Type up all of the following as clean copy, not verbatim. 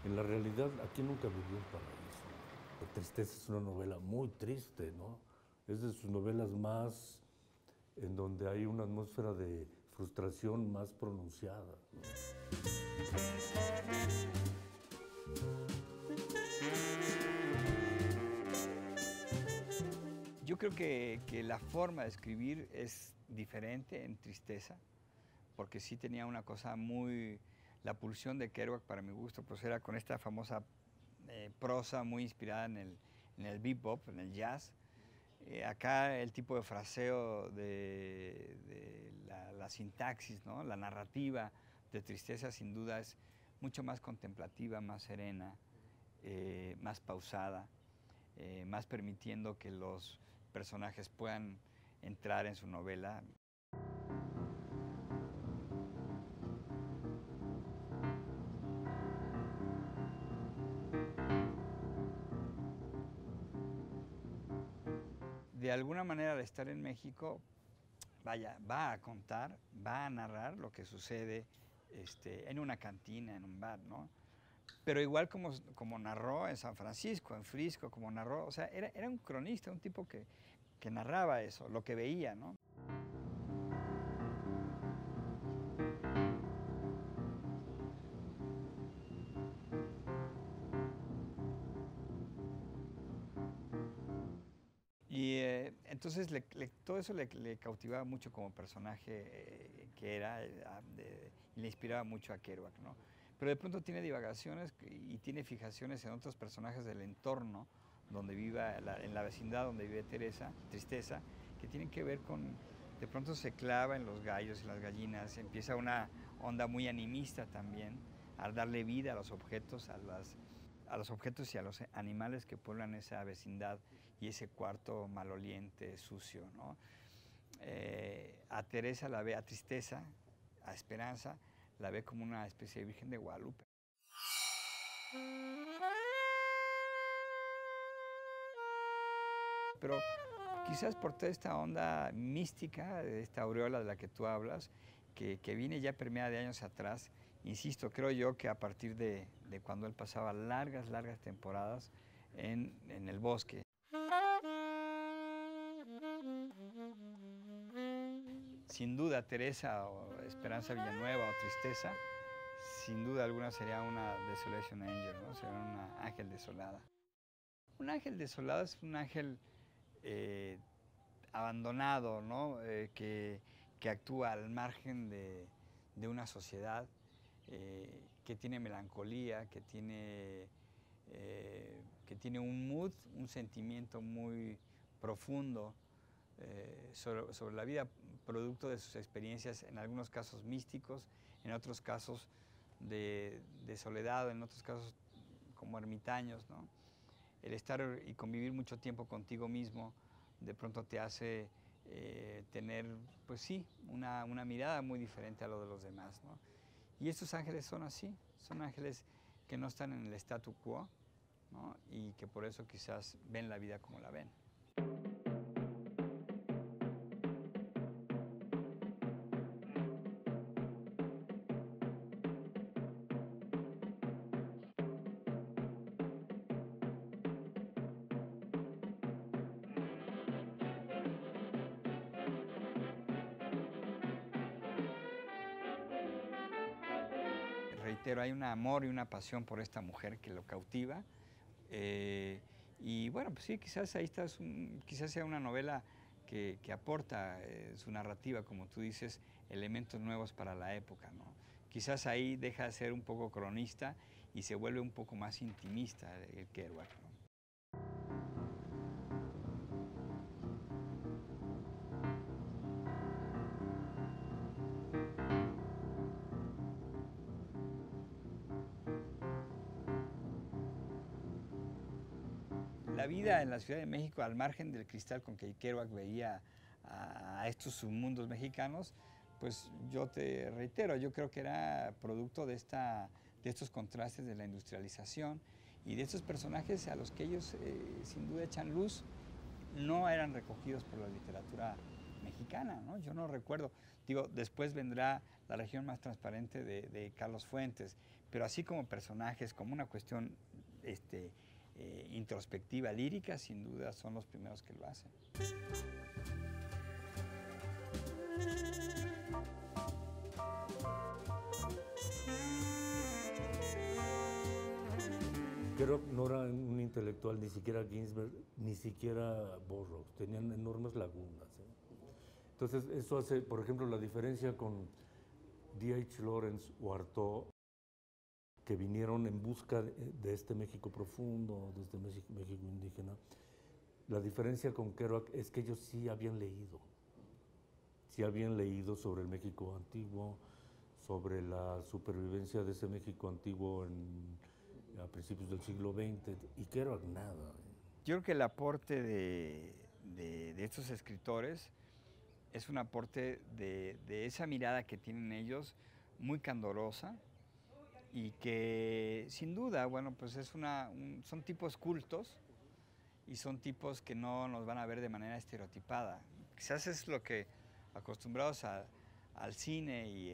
En la realidad, aquí nunca vivió un paraíso. La tristeza es una novela muy triste, ¿no? Es de sus novelas más en donde hay una atmósfera de frustración más pronunciada, ¿no? Yo creo que la forma de escribir es diferente en Tristeza, porque sí tenía una cosa muy... La pulsión de Kerouac, para mi gusto, pues era con esta famosa prosa muy inspirada en el bebop, en el jazz. Acá el tipo de fraseo de la sintaxis, ¿no? La narrativa de Tristeza sin duda es mucho más contemplativa, más serena, más pausada, más permitiendo que los personajes puedan entrar en su novela. De alguna manera, al estar en México, vaya, va a contar, va a narrar lo que sucede en una cantina, en un bar, ¿no? Pero igual como narró en San Francisco, en Frisco, como narró, o sea, era un cronista, un tipo que narraba eso, lo que veía, ¿no? Y entonces todo eso le cautivaba mucho como personaje que era, y le inspiraba mucho a Kerouac, ¿no? Pero de pronto tiene divagaciones y tiene fijaciones en otros personajes del entorno donde viva, en la vecindad donde vive Teresa, Tristeza, que tienen que ver con, de pronto se clava en los gallos y las gallinas, empieza una onda muy animista también, al darle vida a los objetos, a los objetos y a los animales que pueblan esa vecindad y ese cuarto maloliente, sucio, ¿no? A Teresa la ve, a Tristeza, a Esperanza, la ve como una especie de Virgen de Guadalupe. Pero quizás por toda esta onda mística, de esta aureola de la que tú hablas, que viene ya permeada de años atrás, insisto, creo yo que a partir de cuando él pasaba largas, largas temporadas en el bosque. Sin duda, Teresa o Esperanza Villanueva o Tristeza, sin duda alguna sería una Desolation Angel, ¿no? Sería una ángel desolada. Un ángel desolado es un ángel eh, abandonado, ¿no? Que actúa al margen de una sociedad, que tiene melancolía, que tiene un mood, un sentimiento muy profundo sobre la vida, producto de sus experiencias, en algunos casos místicos, en otros casos de soledad, en otros casos como ermitaños, ¿no? El estar y convivir mucho tiempo contigo mismo de pronto te hace tener, pues sí, una mirada muy diferente a lo de los demás, ¿no? Y estos ángeles son así, son ángeles que no están en el statu quo, ¿no? Y que por eso quizás ven la vida como la ven. Reitero, hay un amor y una pasión por esta mujer que lo cautiva. Y bueno, pues sí, quizás ahí está, quizás sea una novela que aporta su narrativa, como tú dices, elementos nuevos para la época, ¿no? Quizás ahí deja de ser un poco cronista y se vuelve un poco más intimista el Kerouac, ¿no? La vida en la Ciudad de México, al margen del cristal con que Kerouac veía a estos submundos mexicanos, pues yo te reitero, yo creo que era producto de estos contrastes de la industrialización y de estos personajes a los que ellos sin duda echan luz, no eran recogidos por la literatura mexicana. mexicana, ¿no? Yo no recuerdo. Digo, después vendrá La región más transparente de Carlos Fuentes, pero así como personajes, como una cuestión introspectiva, lírica, sin duda son los primeros que lo hacen. Kerouac no era un intelectual, ni siquiera Ginsberg, ni siquiera Burroughs, tenían enormes lagunas. Entonces, eso hace, por ejemplo, la diferencia con D.H. Lawrence o Artaud, que vinieron en busca de este México profundo, de este México indígena. La diferencia con Kerouac es que ellos sí habían leído sobre el México antiguo, sobre la supervivencia de ese México antiguo a principios del siglo XX, y Kerouac nada. Yo creo que el aporte de estos escritores es un aporte de esa mirada que tienen ellos, muy candorosa, y que sin duda, bueno, pues son tipos cultos y son tipos que no nos van a ver de manera estereotipada. Quizás es lo que acostumbrados al cine y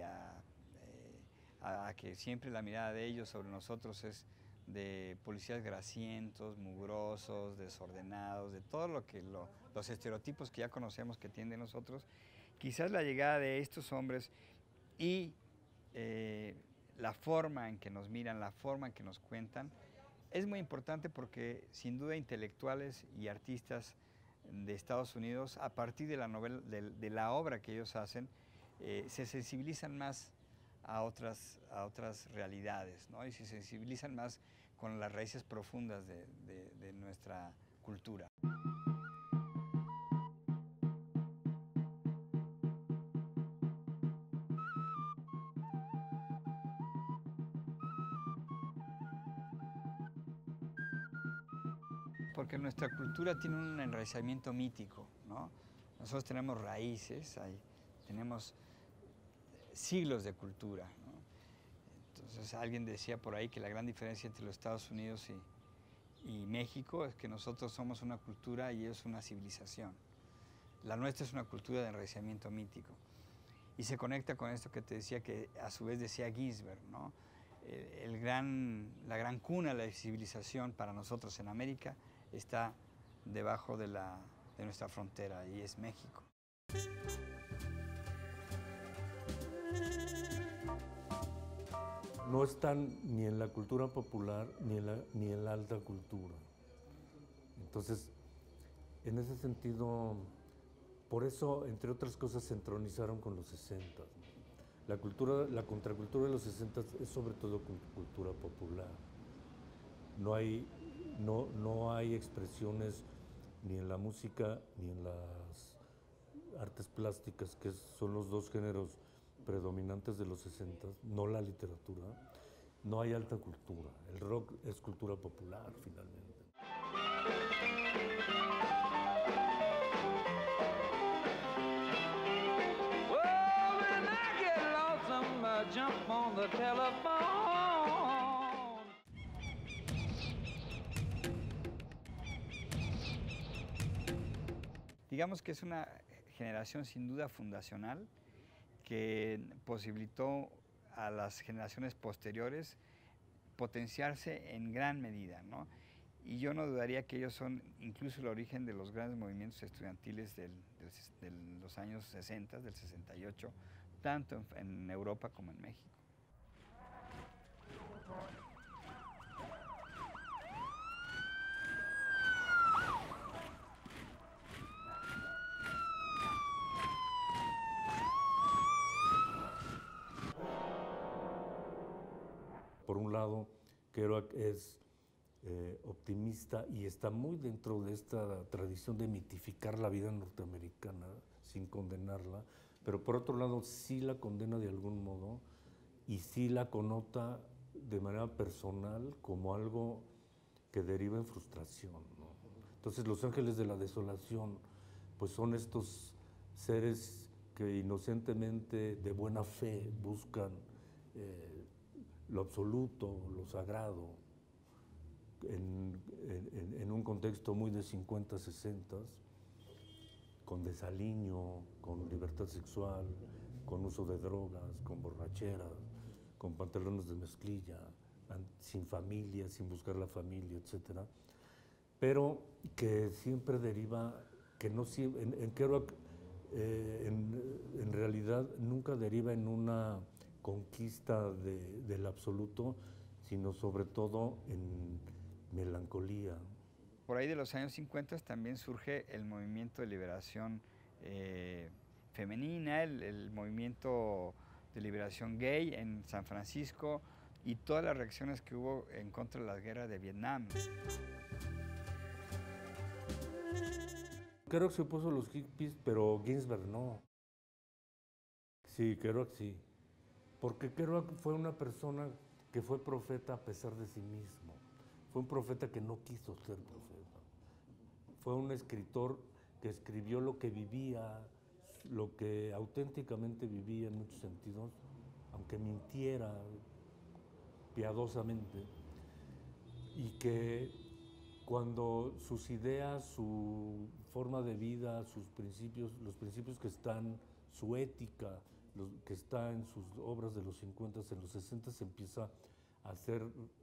a que siempre la mirada de ellos sobre nosotros es de policías grasientos, mugrosos, desordenados, de todo los estereotipos que ya conocemos que tienen de nosotros. Quizás la llegada de estos hombres y la forma en que nos miran, la forma en que nos cuentan, es muy importante porque sin duda intelectuales y artistas de Estados Unidos, a partir de la novela, de la obra que ellos hacen, se sensibilizan más a otras realidades, ¿no? Y se sensibilizan más con las raíces profundas de nuestra cultura. Porque nuestra cultura tiene un enraizamiento mítico, ¿no? Nosotros tenemos raíces, tenemos siglos de cultura, ¿no? Entonces alguien decía por ahí que la gran diferencia entre los Estados Unidos y México es que nosotros somos una cultura y ellos una civilización. La nuestra es una cultura de enraizamiento mítico. Y se conecta con esto que te decía, que a su vez decía Ginsberg, ¿no? La gran cuna de la civilización para nosotros en América está debajo de nuestra frontera, y es México. No están ni en la cultura popular ni en la alta cultura. Entonces, en ese sentido, por eso, entre otras cosas, se entronizaron con los 60. La contracultura de los 60 es sobre todo cultura popular. No hay expresiones ni en la música ni en las artes plásticas, que son los dos géneros predominantes de los 60, no la literatura. No hay alta cultura. El rock es cultura popular, finalmente. Well, when I get lonesome, I jump on the telephone. Digamos que es una generación sin duda fundacional que posibilitó a las generaciones posteriores potenciarse en gran medida, ¿no? Y yo no dudaría que ellos son incluso el origen de los grandes movimientos estudiantiles de los años 60, del 68, tanto en Europa como en México. Por un lado, Kerouac es optimista y está muy dentro de esta tradición de mitificar la vida norteamericana sin condenarla, pero por otro lado sí la condena de algún modo y sí la connota de manera personal como algo que deriva en frustración, ¿no? Entonces los ángeles de la desolación pues son estos seres que inocentemente, de buena fe, buscan lo absoluto, lo sagrado, en un contexto muy de 50, 60, con desaliño, con libertad sexual, con uso de drogas, con borracheras, con pantalones de mezclilla, sin familia, sin buscar la familia, etcétera, pero que siempre deriva, que no siempre, en Kerouac en realidad nunca deriva en una conquista del absoluto, sino sobre todo en melancolía. Por ahí de los años 50 también surge el movimiento de liberación femenina, el movimiento de liberación gay en San Francisco y todas las reacciones que hubo en contra de la guerra de Vietnam. Kerouac se opuso a los hippies, pero Ginsberg no. Sí, Kerouac sí. Porque Kerouac fue una persona que fue profeta a pesar de sí mismo. Fue un profeta que no quiso ser profeta. Fue un escritor que escribió lo que vivía, lo que auténticamente vivía en muchos sentidos, aunque mintiera piadosamente, y que cuando sus ideas, su forma de vida, sus principios, los principios que están, su ética, que está en sus obras de los 50, en los 60 se empieza a ser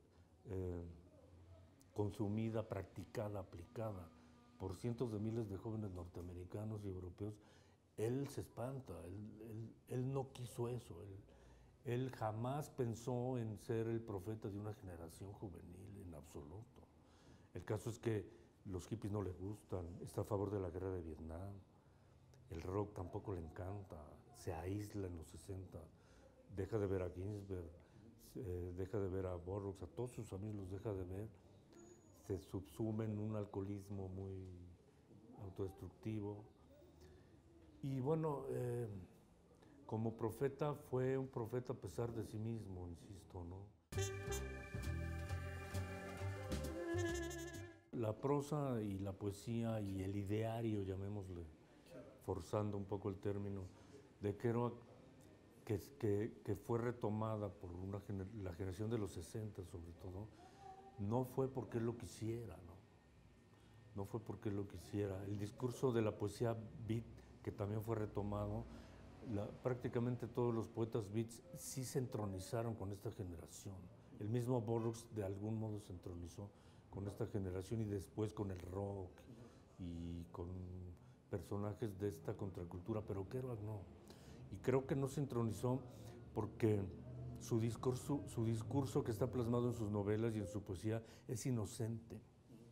consumida, practicada, aplicada por cientos de miles de jóvenes norteamericanos y europeos, él se espanta, él no quiso eso, él jamás pensó en ser el profeta de una generación juvenil en absoluto. El caso es que los hippies no le gustan, está a favor de la guerra de Vietnam, el rock tampoco le encanta, se aísla en los 60, deja de ver a Ginsberg, deja de ver a Burroughs, a todos sus amigos los deja de ver, se subsume en un alcoholismo muy autodestructivo. Y bueno, como profeta fue un profeta a pesar de sí mismo, insisto, ¿no? La prosa y la poesía y el ideario, llamémosle, forzando un poco el término, de Kerouac, que fue retomada por la generación de los 60 sobre todo, no fue porque él lo quisiera, ¿no? No fue porque él lo quisiera. El discurso de la poesía beat, que también fue retomado, prácticamente todos los poetas beats sí se entronizaron con esta generación. El mismo Burroughs de algún modo se entronizó con esta generación y después con el rock y con personajes de esta contracultura, pero Kerouac no. Y creo que no se entronizó porque su discurso que está plasmado en sus novelas y en su poesía es inocente.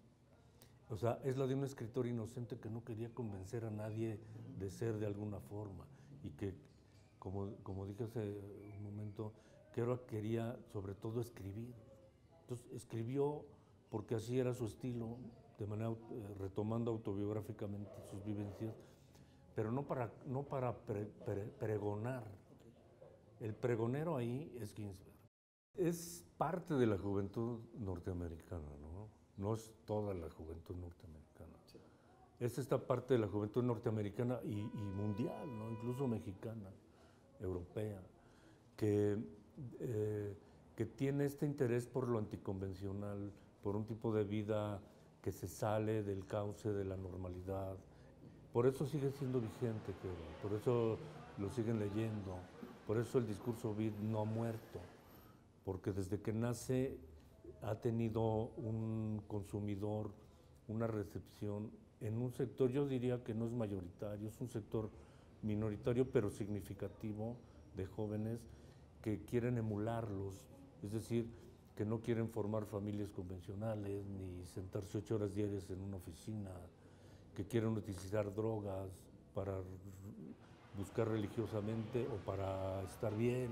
O sea, es la de un escritor inocente que no quería convencer a nadie de ser de alguna forma y que, como dije hace un momento, Kerouac quería sobre todo escribir. Entonces escribió porque así era su estilo, de manera retomando autobiográficamente sus vivencias, pero no para pregonar. El pregonero ahí es Ginsberg. Es parte de la juventud norteamericana, ¿no? No es toda la juventud norteamericana. Sí. Es esta parte de la juventud norteamericana y mundial, ¿no? Incluso mexicana, europea, que tiene este interés por lo anticonvencional, por un tipo de vida que se sale del cauce de la normalidad. Por eso sigue siendo vigente, por eso lo siguen leyendo, por eso el discurso beat no ha muerto, porque desde que nace ha tenido un consumidor, una recepción en un sector, yo diría que no es mayoritario, es un sector minoritario pero significativo de jóvenes que quieren emularlos, es decir, que no quieren formar familias convencionales ni sentarse 8 horas diarias en una oficina, que quieren utilizar drogas para buscar religiosamente o para estar bien,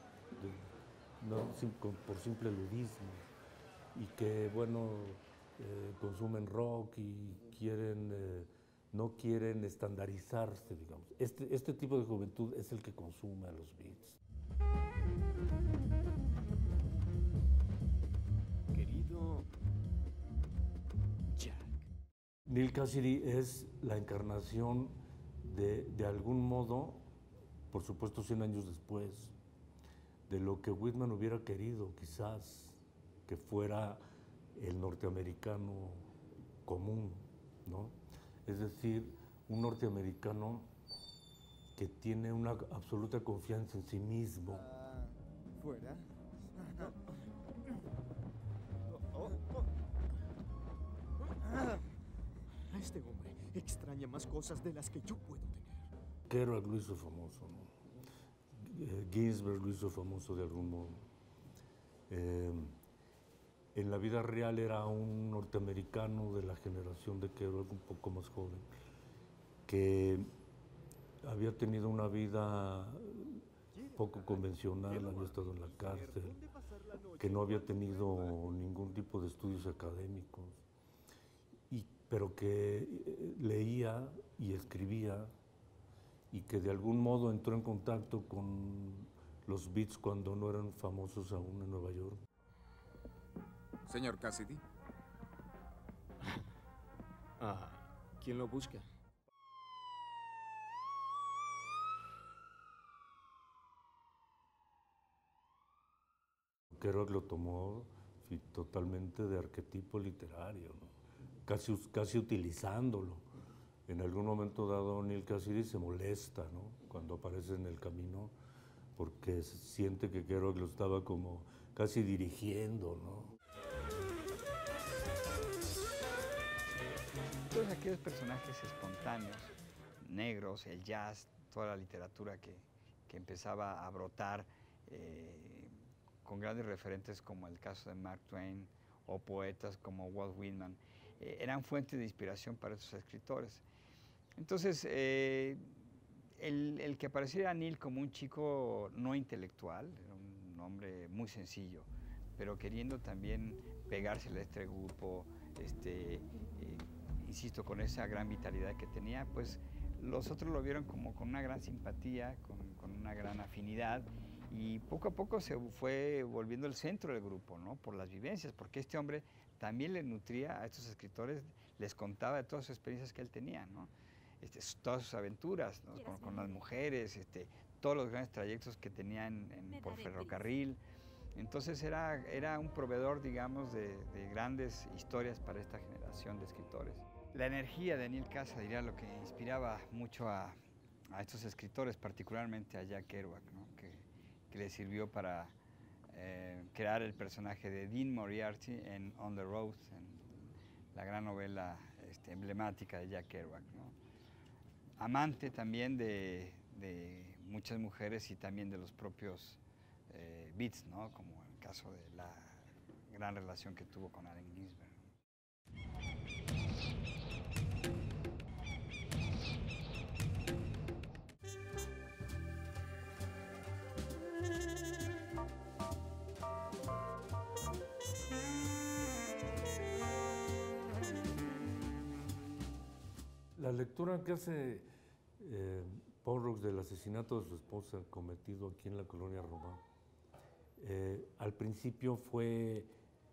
por simple ludismo, y que, bueno, consumen rock y no quieren estandarizarse, digamos. Este tipo de juventud es el que consume a los beats. Querido Jack. Neal Cassidy es la encarnación de algún modo, por supuesto 100 años después, de lo que Whitman hubiera querido quizás que fuera el norteamericano común, ¿no? Es decir, un norteamericano que tiene una absoluta confianza en sí mismo. ¿Fuera? Este hombre extraña más cosas de las que yo puedo tener. Kerouac lo hizo famoso, ¿no? Ginsberg lo hizo famoso de algún modo. En la vida real era un norteamericano de la generación de Kerouac, un poco más joven, que había tenido una vida poco convencional, había estado en la cárcel, que no había tenido ningún tipo de estudios académicos, pero que leía y escribía y que de algún modo entró en contacto con los Beats cuando no eran famosos aún en Nueva York. Señor Cassidy. ¿Quién lo busca? Kerouac lo tomó totalmente de arquetipo literario, ¿no? Casi utilizándolo. En algún momento dado, Neal Cassidy se molesta, ¿no?, cuando aparece en el camino, porque siente que Kerouac lo estaba como casi dirigiendo, ¿no? Todos aquellos personajes espontáneos, negros, el jazz, toda la literatura que empezaba a brotar, con grandes referentes como el caso de Mark Twain o poetas como Walt Whitman, eran fuentes de inspiración para esos escritores. Entonces, el que apareciera Neal como un chico no intelectual, era un hombre muy sencillo, pero queriendo también pegársele a este grupo, insisto, con esa gran vitalidad que tenía, pues los otros lo vieron como con una gran simpatía, con una gran afinidad, y poco a poco se fue volviendo el centro del grupo, ¿no?, por las vivencias, porque este hombre también le nutría a estos escritores, les contaba de todas sus experiencias que él tenía, ¿no?, todas sus aventuras, ¿no?, con las mujeres, todos los grandes trayectos que tenía por ferrocarril. Entonces era un proveedor, digamos, de grandes historias para esta generación de escritores. La energía de Neal Cassady era lo que inspiraba mucho a estos escritores, particularmente a Jack Kerouac, ¿no?, que le sirvió para crear el personaje de Dean Moriarty en On the Road, en la gran novela emblemática de Jack Kerouac, ¿no? Amante también de muchas mujeres y también de los propios Beats, ¿no?, como el caso de la gran relación que tuvo con Allen Ginsberg. La lectura que hace Burroughs del asesinato de su esposa cometido aquí en la colonia Roma, al principio fue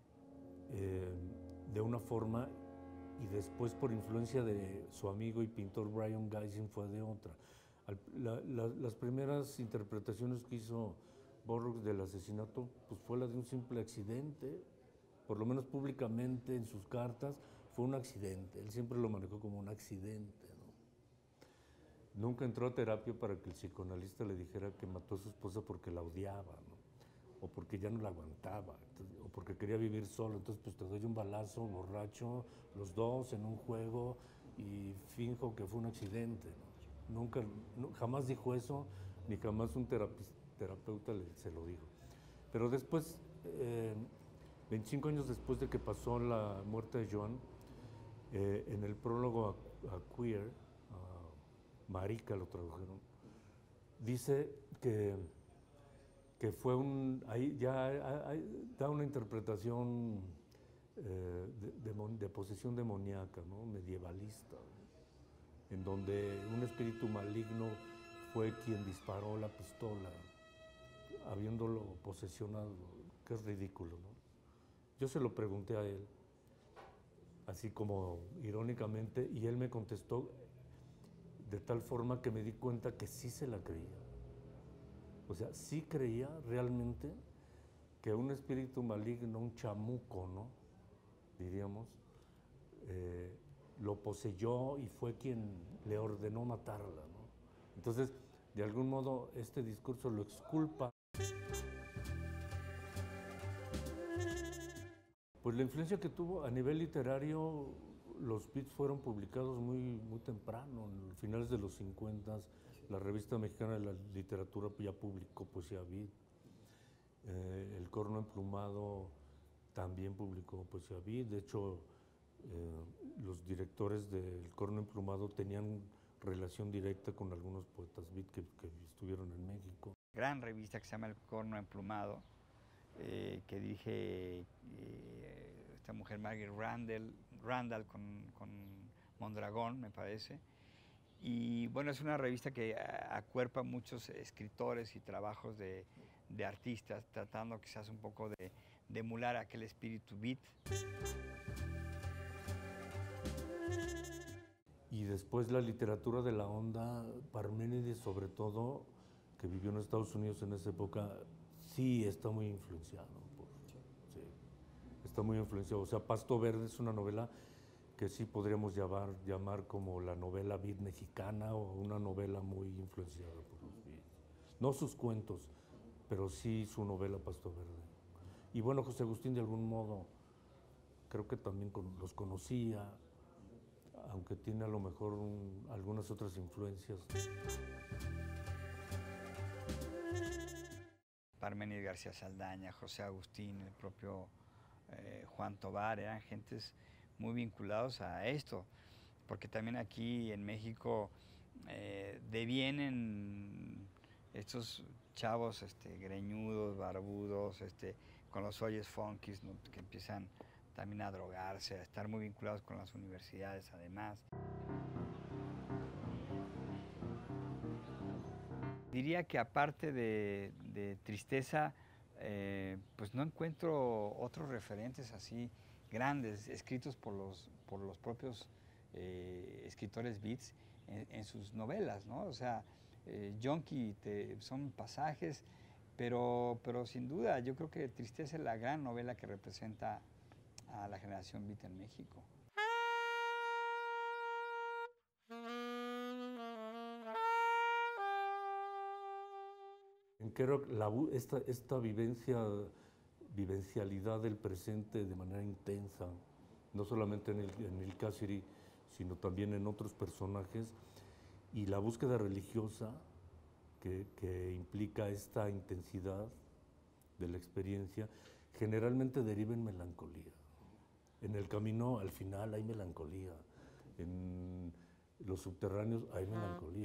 de una forma y después por influencia de su amigo y pintor Brian Gysin fue de otra. Las primeras interpretaciones que hizo Burroughs del asesinato pues fue la de un simple accidente, por lo menos públicamente en sus cartas fue un accidente, él siempre lo manejó como un accidente, ¿no? Nunca entró a terapia para que el psicoanalista le dijera que mató a su esposa porque la odiaba, ¿no?, o porque ya no la aguantaba, o porque quería vivir solo, entonces pues te doy un balazo, borracho, los dos en un juego y finjo que fue un accidente, ¿no? Jamás dijo eso, ni jamás un terapeuta se lo dijo. Pero después, 25 años después de que pasó la muerte de Joan, en el prólogo a Queer, Marica lo tradujeron, dice que fue ahí ya da una interpretación de posesión demoníaca, ¿no?, medievalista, ¿no?, en donde un espíritu maligno fue quien disparó la pistola, habiéndolo posesionado, que es ridículo, ¿no? Yo se lo pregunté a él, así como irónicamente, y él me contestó de tal forma que me di cuenta que sí se la creía. O sea, sí creía realmente que un espíritu maligno, un chamuco, ¿no?, diríamos, lo poseyó y fue quien le ordenó matarla, ¿no? Entonces, de algún modo, este discurso lo exculpa. Pues la influencia que tuvo a nivel literario, los Beats fueron publicados muy temprano, en finales de los 50. La Revista Mexicana de la Literatura ya publicó poesía beat. El Corno Emplumado también publicó poesía beat. De hecho, los directores del Corno Emplumado tenían relación directa con algunos poetas beat que estuvieron en México. Gran revista que se llama El Corno Emplumado, que dirige esta mujer Margaret Randall con Mondragón, me parece. Y bueno, es una revista que acuerpa muchos escritores y trabajos de artistas, tratando quizás un poco de emular aquel espíritu beat. Y después la literatura de la onda, Parménides sobre todo, que vivió en Estados Unidos en esa época, sí está muy influenciado. Sí, está muy influenciado. O sea, Pasto Verde es una novela que sí podríamos llamar como la novela beat mexicana o una novela muy influenciada por los beats. No sus cuentos, pero sí su novela Pasto Verde. Y bueno, José Agustín de algún modo, creo que también los conocía, aunque tiene a lo mejor algunas otras influencias. Parménides García Saldaña, José Agustín, el propio Juan Tovar, eran gentes muy vinculados a esto, porque también aquí en México devienen estos chavos greñudos, barbudos, con los oyes funkis, ¿no? Que empiezan también a drogarse, a estar muy vinculados con las universidades además. Diría que aparte de Tristeza, pues no encuentro otros referentes así grandes, escritos por los propios escritores beats en sus novelas, ¿no? O sea, Yonki son pasajes, pero sin duda yo creo que Tristeza es la gran novela que representa a la generación beat en México. En Kerouac, esta vivencialidad del presente de manera intensa, no solamente en el Cassidy, sino también en otros personajes, y la búsqueda religiosa que implica esta intensidad de la experiencia, generalmente deriva en melancolía. En el camino, al final, hay melancolía. En los subterráneos hay melancolía.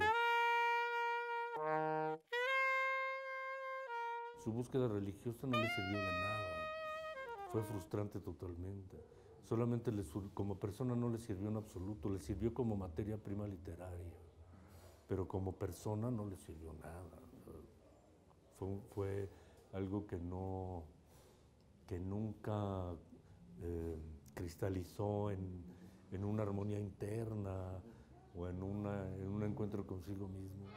Su búsqueda religiosa no le sirvió de nada. Fue frustrante totalmente. Solamente como persona no le sirvió en absoluto, le sirvió como materia prima literaria, pero como persona no le sirvió nada. Fue algo que nunca cristalizó en una armonía interna o en un encuentro consigo mismo.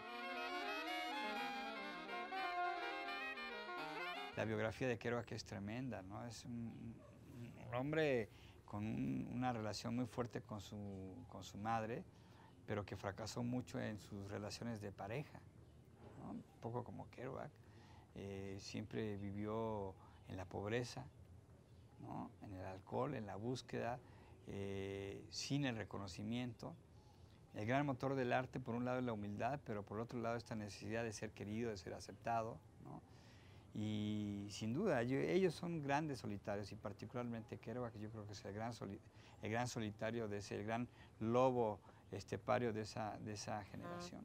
La biografía de Kerouac es tremenda, ¿no? Es un hombre con una relación muy fuerte con su madre, pero que fracasó mucho en sus relaciones de pareja, ¿no? Un poco como Kerouac. Siempre vivió en la pobreza, ¿no? En el alcohol, en la búsqueda, sin el reconocimiento. El gran motor del arte, por un lado, es la humildad, pero por otro lado, esta necesidad de ser querido, de ser aceptado, ¿no? Y sin duda, ellos son grandes solitarios, y particularmente Kerouac, yo creo que es el gran solitario, el gran lobo estepario de esa generación.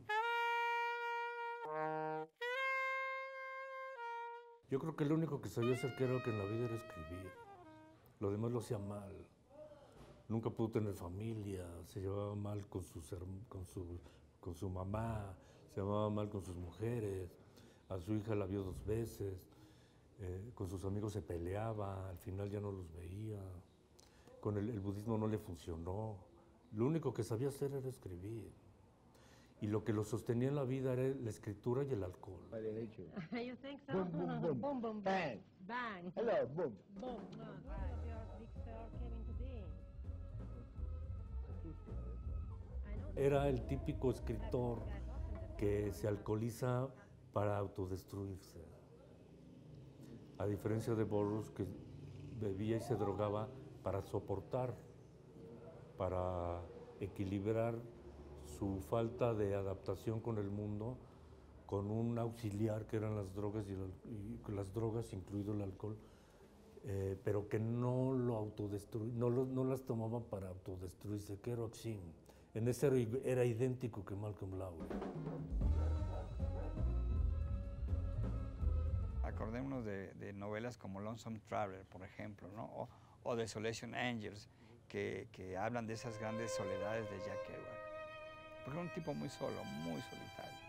Yo creo que lo único que sabía hacer Kerouac en la vida era escribir. Lo demás lo hacía mal. Nunca pudo tener familia, se llevaba mal con su mamá, se llevaba mal con sus mujeres. A su hija la vio 2 veces, con sus amigos se peleaba, al final ya no los veía, con el budismo no le funcionó. Lo único que sabía hacer era escribir. Y lo que lo sostenía en la vida era la escritura y el alcohol. You think so? Boom, boom, boom. Boom, boom, Bang. bang. Hello, boom. Boom. Your big star came in today. Era el típico escritor que se alcoholiza para autodestruirse. A diferencia de Burroughs, que bebía y se drogaba para soportar, para equilibrar su falta de adaptación con el mundo con un auxiliar que eran las drogas, y las drogas, incluido el alcohol, pero que no lo no las tomaba para autodestruirse. Kerouac sí. En ese era idéntico que Malcolm Lowry. Acordémonos de novelas como Lonesome Traveler, por ejemplo, ¿no? O Desolation Angels, que hablan de esas grandes soledades de Jack Kerouac. Porque era un tipo muy solo, muy solitario.